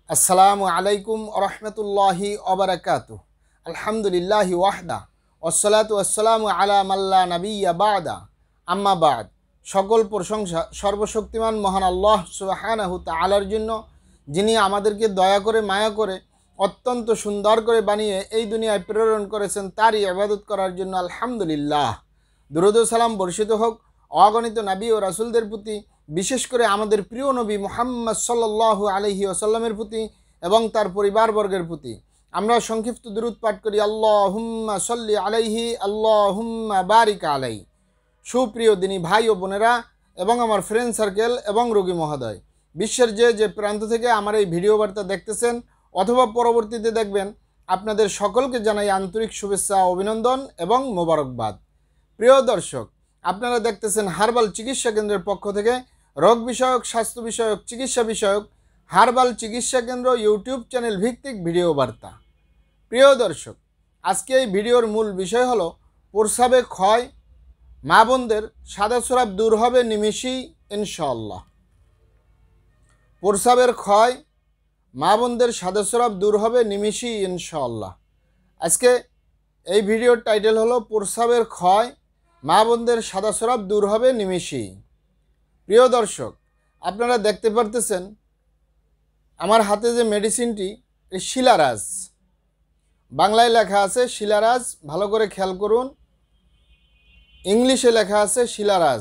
আসসালামু আলাইকুম ওরহমতুল্লাহি ওবারাকাতু। আলহামদুলিল্লাহি ওয়াহদা ওয়াসসালাতু ওয়াসসালামু আলা মাল্লা নাবিয়্যা বা'দা আম্মা বা'দ। সকল প্রশংসা সর্বশক্তিমান মহান আল্লাহ সুবহানাহু তাআলার জন্য, যিনি আমাদেরকে দয়া করে মায়া করে অত্যন্ত সুন্দর করে বানিয়ে এই দুনিয়ায় প্রেরণ করেছেন, তারই ইবাদত করার জন্য আলহামদুলিল্লাহ। দুরূদ ও সালাম বর্ষিত হোক অগণিত নবী ও রাসূলদের প্রতি, বিশেষ করে আমাদের প্রিয় নবী মুহাম্মদ সাল্লাল্লাহু আলাইহি ওয়াসাল্লামের প্রতি এবং তার পরিবারবর্গের প্রতি। আমরা সংক্ষিপ্ত দুরূদ পাঠ করি, আল্লাহুম্মা সাল্লি আলাইহি আল্লাহুম্মা বারিক আলাইহি। সুপ্রিয় দিনী ভাই ও বোনেরা এবং আমার ফ্রেন্ড সার্কেল এবং রোগী মহোদয়, বিশ্বের যে প্রান্ত থেকে আমার এই ভিডিও বার্তা দেখতেছেন অথবা পরবর্তীতে দেখবেন, আপনাদের সকলকে জানাই আন্তরিক শুভেচ্ছা, অভিনন্দন এবং মোবারকবাদ। প্রিয় দর্শক, আপনারা দেখতেছেন হার্বাল চিকিৎসা কেন্দ্রের পক্ষ থেকে রোগ বিষয়ক, স্বাস্থ্য বিষয়ক, চিকিৎসা বিষয়ক হার্বাল চিকিৎসা কেন্দ্র ইউটিউব চ্যানেল ভিত্তিক ভিডিও বার্তা। প্রিয় দর্শক, আজকে এই ভিডিওর মূল বিষয় হলো প্রস্রাবে ক্ষয়, মা বোনদের সাদা স্রাব দূর হবে নিমেষেই ইনশাআল্লাহ। প্রস্রাবের ক্ষয়, মা বোনদের সাদা স্রাব দূর হবে নিমেষেই ইনশাআল্লাহ। আজকে এই ভিডিওর টাইটেল হলো প্রস্রাবের ক্ষয়, মা বোনদের সাদা স্রাব দূর হবে নিমেষেই। প্রিয় দর্শক, আপনারা দেখতে পারতেছেন আমার হাতে যে মেডিসিনটি, এই শিলারাজ, বাংলায় লেখা আছে শিলারাজ, ভালো করে খেয়াল করুন, ইংলিশে লেখা আছে শিলারাজ।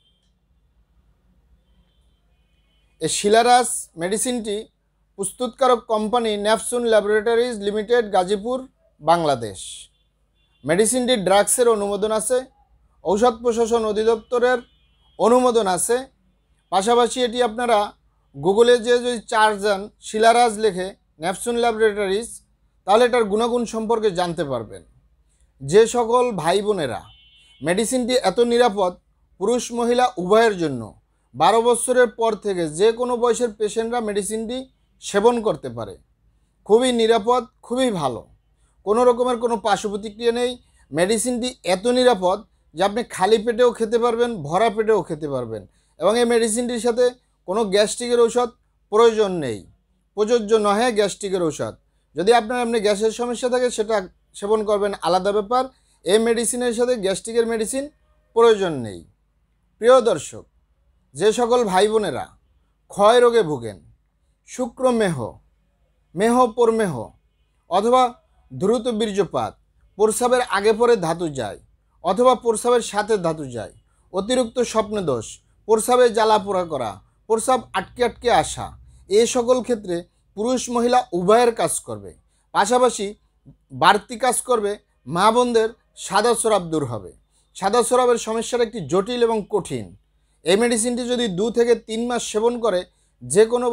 এই শিলারাজ মেডিসিনটি প্রস্তুতকারক company Nefsun laboratories limited, Gazipur, Bangladesh. মেডিসিনটি ড্রাগসের অনুমোদন আছে, ঔষধ প্রশাসন অধিদপ্তরের অনুমোদন আছে। পাশাপাশি এটি আপনারা গুগলে যদি সার্চ দেন শিলারাজ লেখে নেফসুন ল্যাবরেটরিজ, তাহলে এটার গুণাগুণ সম্পর্কে জানতে পারবেন। যে সকল ভাই বোনেরা, মেডিসিনটি এত নিরাপদ পুরুষ মহিলা উভয়ের জন্য, 12 বছরের পর থেকে যে কোনো বয়সের পেশেন্টরা মেডিসিনটি সেবন করতে পারে। খুবই নিরাপদ, খুবই ভালো, কোনো রকমের কোনো পার্শ্ব প্রতিক্রিয়া নেই। মেডিসিনটি এত নিরাপদ যে আপনি খালি পেটেও খেতে পারবেন, ভরা পেটেও খেতে পারবেন, এবং এই মেডিসিনটির সাথে কোনো গ্যাস্ট্রিকের ঔষধ প্রয়োজন নেই, প্রযোজ্য নয় গ্যাস্ট্রিকের ঔষধ। যদি আপনার এমনি গ্যাসের সমস্যা থাকে সেটা সেবন করবেন, আলাদা ব্যাপার। এই মেডিসিনের সাথে গ্যাস্ট্রিকের মেডিসিন প্রয়োজন নেই। প্রিয় দর্শক, যে সকল ভাই বোনেরা ক্ষয় রোগে ভুগেন, শুক্রমেহ, মেহ অথবা দ্রুত বীর্যপাত, প্রস্রাবের আগে পরে ধাতু যায় অথবা প্রস্রাবের সাথে ধাতু যায়, অতিরিক্ত স্বপ্নদোষ, প্রস্রাবে জ্বালা পোড়া করা, প্রস্রাব আটকে আসা, এ সকল ক্ষেত্রে পুরুষ মহিলা উভয়ের কাজ করবে। পাশাপাশি বাড়তি কাজ করবে, মা বোনদের সাদা স্রাব দূর হবে। সাদা স্রাবের সমস্যাটা একটি জটিল এবং কঠিন। এই মেডিসিনটি যদি 2 থেকে 3 মাস সেবন করে যে কোনো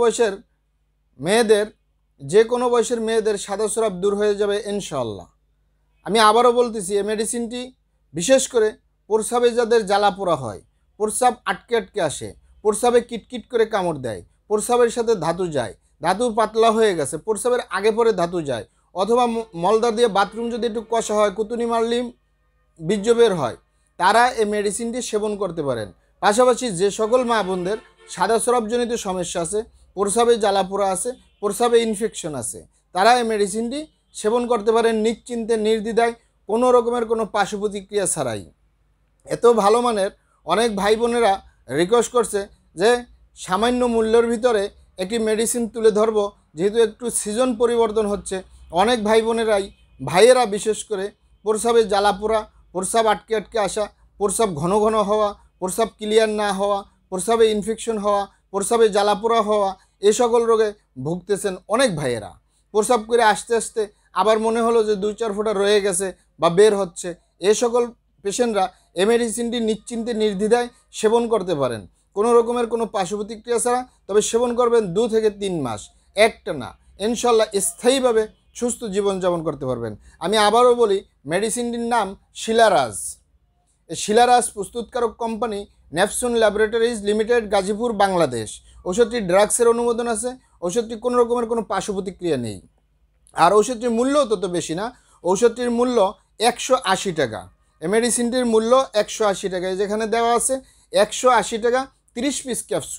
বয়সের মেয়েদের সাদা স্রাব দূর হয়ে যাবে ইনশাআল্লাহ। আমি আবারও বলতেছি, এই মেডিসিনটি বিশেষ করে প্রস্রাবে যাদের জ্বালা পোড়া হয়, প্রস্রাব আটকে আসে, প্রস্রাবে কিটকিট করে কামড় দেয়, প্রস্রাবের সাথে ধাতু যায়, ধাতু পাতলা হয়ে গেছে, প্রস্রাবের আগে পরে ধাতু যায়, অথবা মলদার দিয়ে বাথরুম যদি একটু কষা হয়, কুতুনি মারলি বীর্য বের হয়, তারা এই মেডিসিনটি সেবন করতে পারেন। পাশাপাশি যে সকল মা বোনদের সাদা স্রাবজনিত সমস্যা আছে, প্রস্রাবে জ্বালা পোড়া আছে, প্রস্রাবে ইনফেকশন আছে, তারা এই মেডিসিনটি সেবন করতে পারেন নিশ্চিন্তে, নির্দ্বিধায়, কোনো রকমের কোনো পার্শ্ব প্রতিক্রিয়া ছাড়াই। এত ভালো মানের অনেক ভাই বোনেরা রিকোয়েস্ট করছে যে সামান্য মূল্যের ভিতরে একটি মেডিসিন তুলে ধরব, যেহেতু একটু সিজন পরিবর্তন হচ্ছে। অনেক ভাই বোনেরাই, ভাইয়েরা বিশেষ করে, প্রস্রাবে জ্বালা পোড়া, প্রস্রাব আটকে আসা, প্রস্রাব ঘন হওয়া, প্রস্রাব ক্লিয়ার না হওয়া, প্রস্রাবে ইনফেকশন হওয়া, প্রস্রাবে জ্বালা পোড়া হওয়া, এ সকল রোগে ভুগতেছেন অনেক ভাইয়েরা। প্রস্রাব করে আস্তে আবার মনে হলো যে 2-4 ফোঁটা রয়ে গেছে বা বের হচ্ছে, এ সকল পেশেন্টরা এই মেডিসিনটি নিশ্চিন্তে নির্দ্বিধায় সেবন করতে পারেন, কোনো রকমের কোনো পার্শ্ব প্রতিক্রিয়া ছাড়া। তবে সেবন করবেন 2 থেকে 3 মাস একটানা, ইনশাল্লাহ স্থায়ীভাবে সুস্থ জীবনযাপন করতে পারবেন। আমি আবারও বলি, মেডিসিনটির নাম শিলারাজ। এই শিলারাজ প্রস্তুতকারক company Nefsun laboratories limited, Gazipur, Bangladesh. ঔষধটি ড্রাগসের অনুমোদন আছে, ঔষধটি কোনো রকমের কোনো পার্শ্ব প্রতিক্রিয়া নেই, আর ঔষধটির মূল্যও তত বেশি না। ঔষধটির মূল্য 180 টাকা। এই মেডিসিনটির মূল্য 180 টাকা। যেখানে দেওয়া আছে 180 টাকা 30 পিস ক্যাপসুল।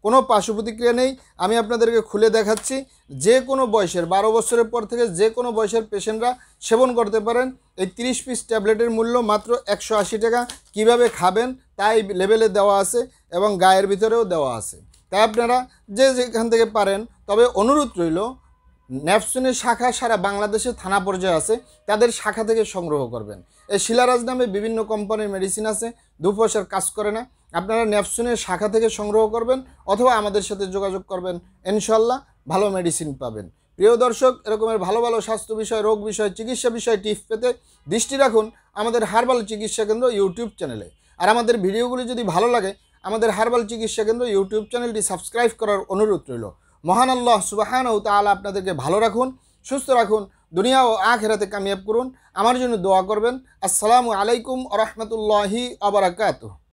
কোনো পার্শ্ব প্রতিক্রিয়া নেই। আমি আপনাদেরকে খুলে দেখাচ্ছি। যে কোনো বয়সের 12 বছরের পর থেকে যে কোনো বয়সের পেশেন্টরা সেবন করতে পারেন। এই 30 পিস ট্যাবলেটের মূল্য মাত্র 180 টাকা। কীভাবে খাবেন তাই লেবেলে দেওয়া আছে এবং গায়ের ভিতরেও দেওয়া আছে। তাই আপনারা যে যেখান থেকে পারেন, তবে অনুরোধ রইল ন্যাপসনের শাখা সারা বাংলাদেশে থানা পর্যায়ে আছে, তাদের শাখা থেকে সংগ্রহ করবেন। এই শিলারাজ নামে বিভিন্ন কোম্পানির মেডিসিন আছে, 2 পয়সার কাজ করে না। আপনারা ন্যাপসনের শাখা থেকে সংগ্রহ করবেন অথবা আমাদের সাথে যোগাযোগ করবেন, ইনশাল্লাহ ভালো মেডিসিন পাবেন। প্রিয় দর্শক, এরকমের ভালো ভালো স্বাস্থ্য বিষয়, রোগ বিষয়, চিকিৎসা বিষয় টিপস পেতে দৃষ্টি রাখুন আমাদের হার্বাল চিকিৎসা কেন্দ্র ইউটিউব চ্যানেলে। আর আমাদের ভিডিওগুলি যদি ভালো লাগে আমাদের হার্বাল চিকিৎসা কেন্দ্র ইউটিউব চ্যানেলটি সাবস্ক্রাইব করার অনুরোধ রইল। মহান আল্লাহ সুবহানাহু ওয়া তাআলা আপনাদেরকে ভালো রাখুন, সুস্থ রাখুন, দুনিয়া ও আখিরাতে কামিয়াব করুন। আমার জন্য দোয়া করবেন। আসসালামু আলাইকুম ওয়া রাহমাতুল্লাহি ওয়া বারাকাতুহু।